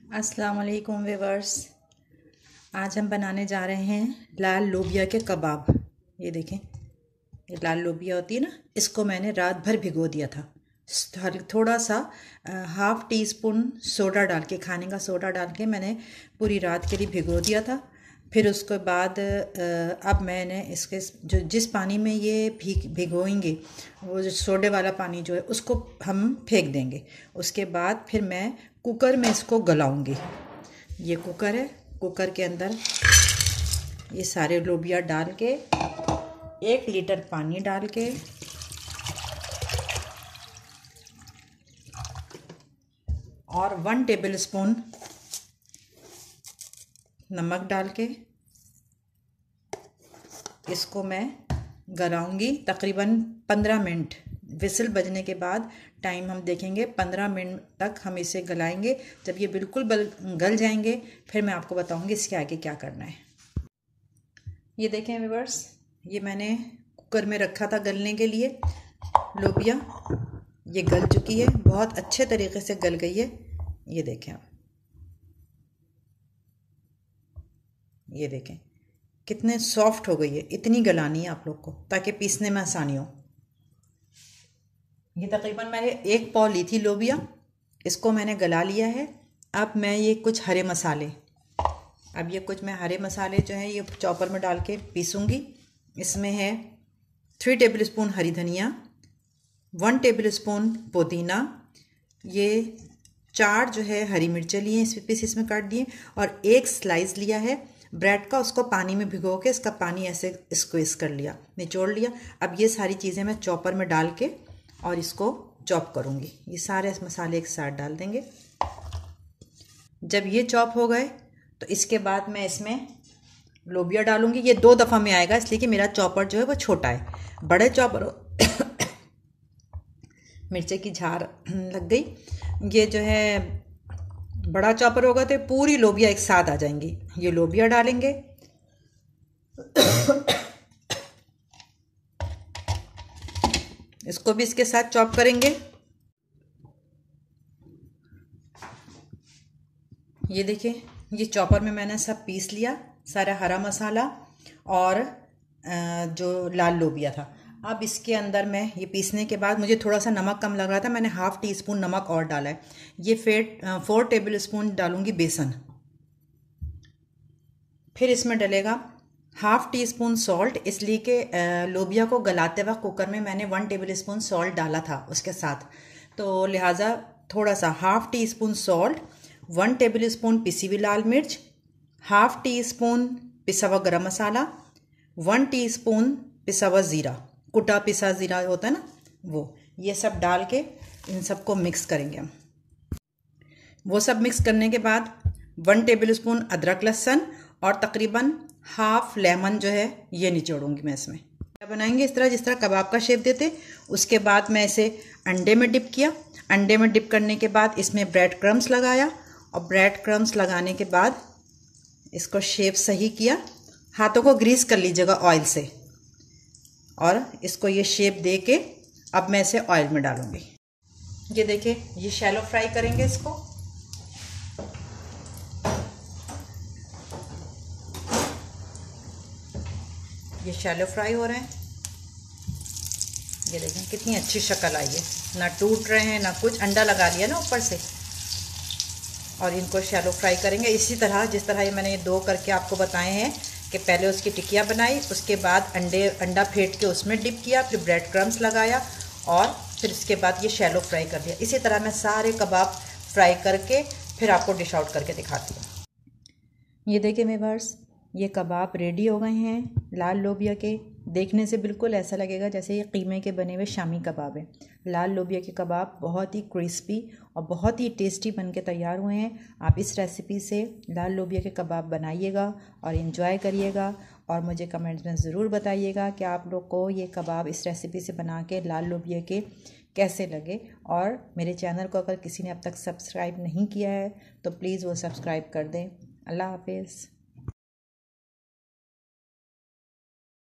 अस्सलाम वालेकुम व्यूअर्स। आज हम बनाने जा रहे हैं लाल लोबिया के कबाब। ये देखें, ये लाल लोबिया होती है ना, इसको मैंने रात भर भिगो दिया था। थोड़ा सा हाफ़ टी स्पून सोडा डाल के, खाने का सोडा डाल के मैंने पूरी रात के लिए भिगो दिया था। फिर उसके बाद अब मैंने इसके जो जिस पानी में ये भिगोएंगे, वो जो सोडे वाला पानी जो है उसको हम फेंक देंगे। उसके बाद फिर मैं कुकर में इसको गलाऊंगी। ये कुकर है, कुकर के अंदर ये सारे लोबिया डाल के 1 लीटर पानी डाल के और 1 टेबलस्पून नमक डाल के इसको मैं गलाऊंगी तकरीबन 15 मिनट। विसल बजने के बाद टाइम हम देखेंगे, 15 मिनट तक हम इसे गलाएंगे। जब ये बिल्कुल गल जाएंगे फिर मैं आपको बताऊंगी इसके आगे क्या करना है। ये देखें व्यूअर्स, ये मैंने कुकर में रखा था गलने के लिए लोबिया। ये गल चुकी है, बहुत अच्छे तरीके से गल गई है। ये देखें आप, ये देखें कितने सॉफ्ट हो गई है। इतनी गलानी है आप लोग को ताकि पीसने में आसानी हो। ये तकरीबन मैंने 1 पाव ली थी लोबिया, इसको मैंने गला लिया है। अब मैं ये कुछ हरे मसाले हरे मसाले जो है ये चॉपर में डाल के पीसूँगी। इसमें है 3 टेबलस्पून हरी धनिया, 1 टेबलस्पून पुदीना, ये 4 जो है हरी मिर्चें लिए, इस पीस इसमें काट दिए, और 1 स्लाइस लिया है ब्रेड का, उसको पानी में भिगो के इसका पानी ऐसे स्क्वीज कर लिया, निचोड़ लिया। अब ये सारी चीज़ें मैं चॉपर में डाल के और इसको चॉप करूँगी। ये सारे मसाले एक साथ डाल देंगे। जब ये चॉप हो गए तो इसके बाद मैं इसमें लोबिया डालूँगी। ये 2 दफ़ा में आएगा इसलिए कि मेरा चॉपर जो है वो छोटा है। बड़े चॉपर मिर्ची की झार लग गई। ये जो है बड़ा चॉपर होगा तो पूरी लोबिया एक साथ आ जाएंगी। ये लोबिया डालेंगे, इसको भी इसके साथ चॉप करेंगे। ये देखिए, ये चॉपर में मैंने सब पीस लिया, सारा हरा मसाला और जो लाल लोबिया था। अब इसके अंदर मैं ये पीसने के बाद मुझे थोड़ा सा नमक कम लग रहा था, मैंने हाफ़ टी स्पून नमक और डाला है। ये 4 टेबलस्पून डालूंगी बेसन। फिर इसमें डलेगा हाफ़ टी स्पून सॉल्ट, इसलिए कि लोबिया को गलाते वक्त कुकर में मैंने 1 टेबलस्पून सॉल्ट डाला था उसके साथ, तो लिहाजा थोड़ा सा half teaspoon salt, 1 tablespoon पिसी हुई लाल मिर्च, हाफ़ टी स्पून पिसा हुआ गरम मसाला, 1 टीस्पून पिसा हुआ ज़ीरा, कुटा पिसा ज़ीरा होता है ना वो, ये सब डाल के इन सबको मिक्स करेंगे हम। वो सब मिक्स करने के बाद 1 टेबलस्पून अदरक लहसुन और तकरीबन हाफ़ लेमन जो है ये निचोड़ूंगी मैं इसमें। क्या बनाएंगे इस तरह, जिस तरह कबाब का शेप देते। उसके बाद मैं इसे अंडे में डिप किया। अंडे में डिप करने के बाद इसमें ब्रेड क्रम्स लगाया, और ब्रेड क्रम्स लगाने के बाद इसको शेप सही किया। हाथों को ग्रीस कर लीजिएगा ऑयल से, और इसको ये शेप दे के अब मैं इसे ऑयल में डालूंगी। ये देखिए, ये शैलो फ्राई करेंगे इसको। ये शैलो फ्राई हो रहे हैं। ये देखें कितनी अच्छी शक्ल आई है, ना टूट रहे हैं ना कुछ। अंडा लगा लिया ना ऊपर से, और इनको शैलो फ्राई करेंगे इसी तरह जिस तरह ये मैंने ये 2 करके आपको बताए हैं कि पहले उसकी टिकिया बनाई, उसके बाद अंडा फेंट के उसमें डिप किया, फिर ब्रेड क्रम्स लगाया, और फिर इसके बाद ये शैलो फ्राई कर दिया। इसी तरह मैं सारे कबाब फ्राई करके फिर आपको डिश आउट करके दिखाती हूँ। ये देखिए व्यूअर्स, ये कबाब रेडी हो गए हैं लाल लोबिया के। देखने से बिल्कुल ऐसा लगेगा जैसे ये कीमे के बने हुए शामी कबाब हैं। लाल लोबिया के कबाब बहुत ही क्रिस्पी और बहुत ही टेस्टी बन के तैयार हुए हैं। आप इस रेसिपी से लाल लोबिया के कबाब बनाइएगा और इन्जॉय करिएगा, और मुझे कमेंट्स में ज़रूर बताइएगा कि आप लोग को ये कबाब इस रेसिपी से बना के लाल लोबिया के कैसे लगे। और मेरे चैनल को अगर किसी ने अब तक सब्सक्राइब नहीं किया है तो प्लीज़ वो सब्सक्राइब कर दें। अल्लाह हाफिज़।